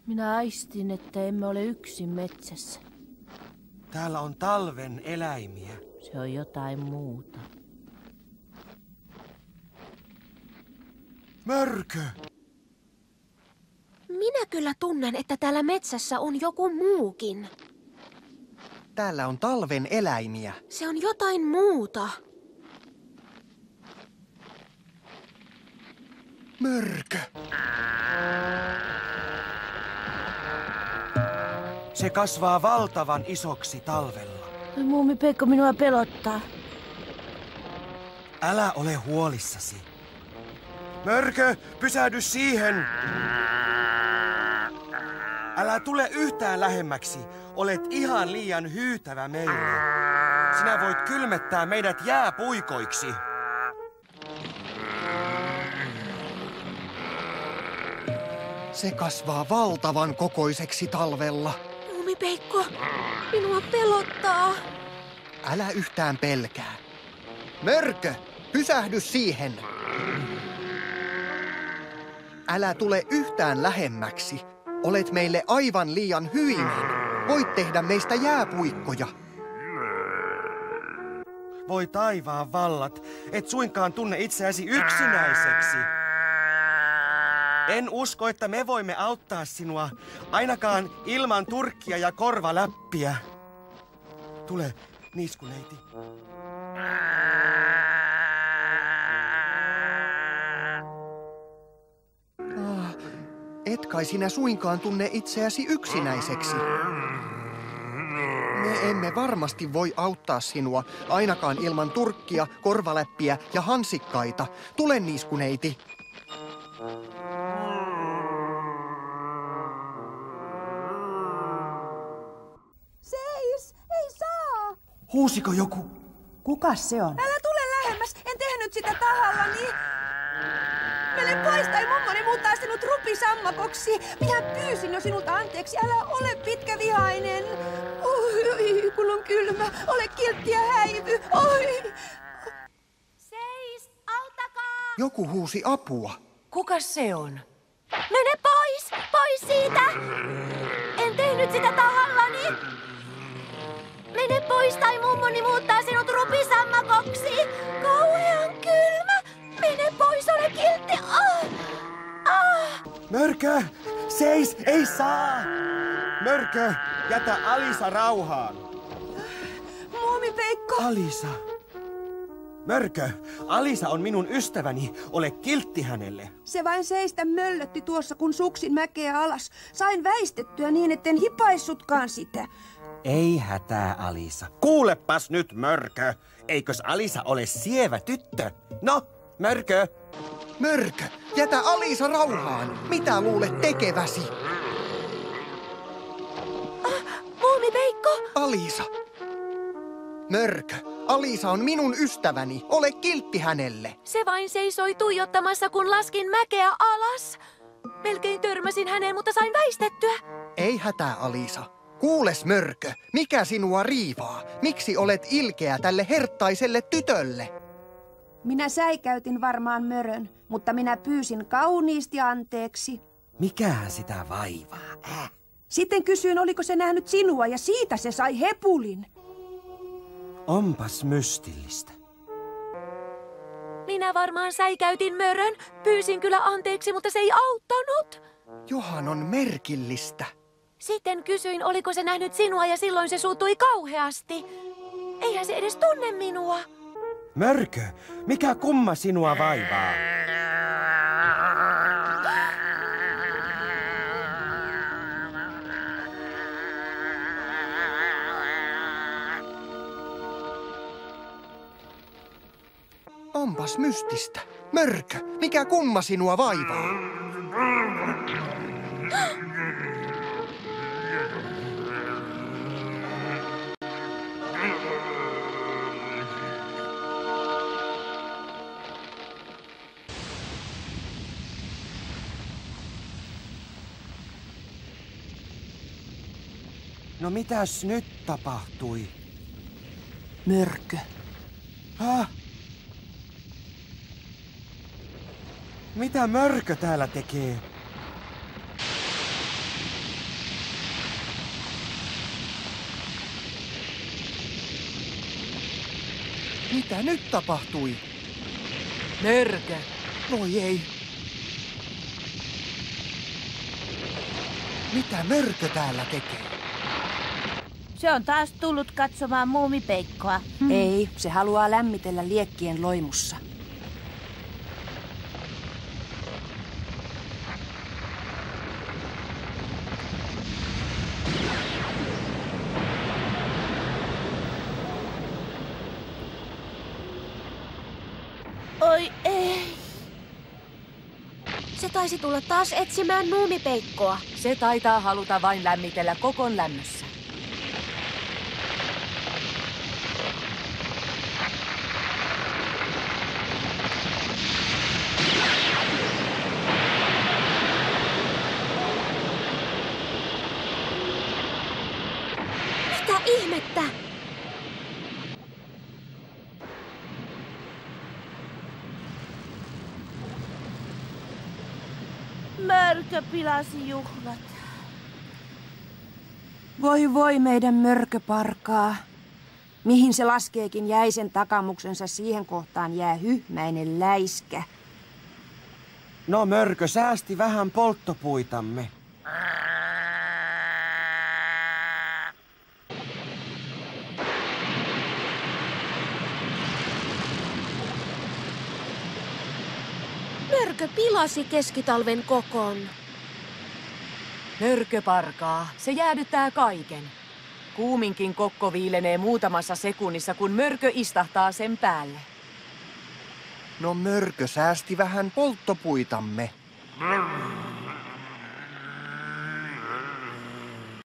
Minä aistin, että emme ole yksin metsässä. Täällä on talven eläimiä. Se on jotain muuta. Mörkö! Minä kyllä tunnen, että täällä metsässä on joku muukin. Täällä on talven eläimiä. Se on jotain muuta. Mörkö! Se kasvaa valtavan isoksi talvella. Muumipeikko minua pelottaa. Älä ole huolissasi. Mörkö, pysähdy siihen! Älä tule yhtään lähemmäksi. Olet ihan liian hyytävä meille. Sinä voit kylmettää meidät jääpuikoiksi. Se kasvaa valtavan kokoiseksi talvella. Muumipeikko, minua pelottaa. Älä yhtään pelkää. Mörkö, pysähdy siihen. Älä tule yhtään lähemmäksi. Olet meille aivan liian hyinen. Voit tehdä meistä jääpuikkoja. Voi taivaan vallat, et suinkaan tunne itseäsi yksinäiseksi. En usko, että me voimme auttaa sinua, ainakaan ilman turkkia ja korvaläppiä. Tule, niiskuneiti. Et kai sinä suinkaan tunne itseäsi yksinäiseksi. Me emme varmasti voi auttaa sinua, ainakaan ilman turkkia, korvaläppiä ja hansikkaita. Tule, niiskuneiti. Seis! Ei saa! Huusiko joku? Kukas se on? Älä tule lähemmäs! En tehnyt sitä tahallani! Mene pois tai mummoni muuttaa sinut rupisammakoksi! Minä pyysin jo sinulta anteeksi, älä ole pitkävihainen! Oi, kun on kylmä, ole kiltti ja häivy! Oi! Seis, auttakaa! Joku huusi apua. Kukas se on? Mene pois! Pois siitä! En tehnyt sitä tahallani! Mene pois tai mummoni muuttaa sinut rupisammakoksi! Kauhean kylmä! Mene pois, ole kiltti! Mörkö! Seis! Ei saa! Mörkö! Jätä Alisa rauhaan! Muumipeikko! Alisa! Mörkö! Alisa on minun ystäväni. Ole kiltti hänelle. Se vain seistä möllötti tuossa, kun suksin mäkeä alas. Sain väistettyä niin, etten hipaissutkaan sitä. Ei hätää, Alisa. Kuulepas nyt, Mörkö. Eikös Alisa ole sievä tyttö? No, Mörkö! Mörkö, jätä Alisa rauhaan. Mitä luulet tekeväsi? Muumipeikko! Alisa. Mörkö, Alisa on minun ystäväni. Ole kiltti hänelle. Se vain seisoi tuijottamassa, kun laskin mäkeä alas. Melkein törmäsin häneen, mutta sain väistettyä. Ei hätää, Alisa. Kuules, Mörkö, mikä sinua riivaa? Miksi olet ilkeä tälle herttaiselle tytölle? Minä säikäytin varmaan mörön, mutta minä pyysin kauniisti anteeksi. Mikähän sitä vaivaa? Sitten kysyin, oliko se nähnyt sinua, ja siitä se sai hepulin. Onpas mystillistä. Minä varmaan säikäytin mörön. Pyysin kyllä anteeksi, mutta se ei auttanut. Johan on merkillistä. Sitten kysyin, oliko se nähnyt sinua, ja silloin se suuttui kauheasti. Eihän se edes tunne minua. Mörkö, mikä kumma sinua vaivaa? Onpas mystistä. Mörkö, mikä kumma sinua vaivaa? No mitäs nyt tapahtui? Mörkö. Mitä Mörkö täällä tekee? Mitä nyt tapahtui? Mörkö. Voi ei. Mitä Mörkö täällä tekee? Se on taas tullut katsomaan muumipeikkoa. Ei, se haluaa lämmitellä liekkien loimussa. Oi ei. Se taisi tulla taas etsimään muumipeikkoa. Se taitaa haluta vain lämmitellä kokon lämmössä. Mitä ihmettä? Mörkö pilasi juhlat. Voi voi meidän mörköparkaa. Mihin se laskeekin jäisen takamuksensa, siihen kohtaan jää hyhmäinen läiskä. No Mörkö säästi vähän polttopuitamme. Mörkö pilasi keskitalven kokon. Mörköparkaa. Se jäädyttää kaiken. Kuuminkin kokko viilenee muutamassa sekunnissa, kun mörkö istahtaa sen päälle. No Mörkö säästi vähän polttopuitamme.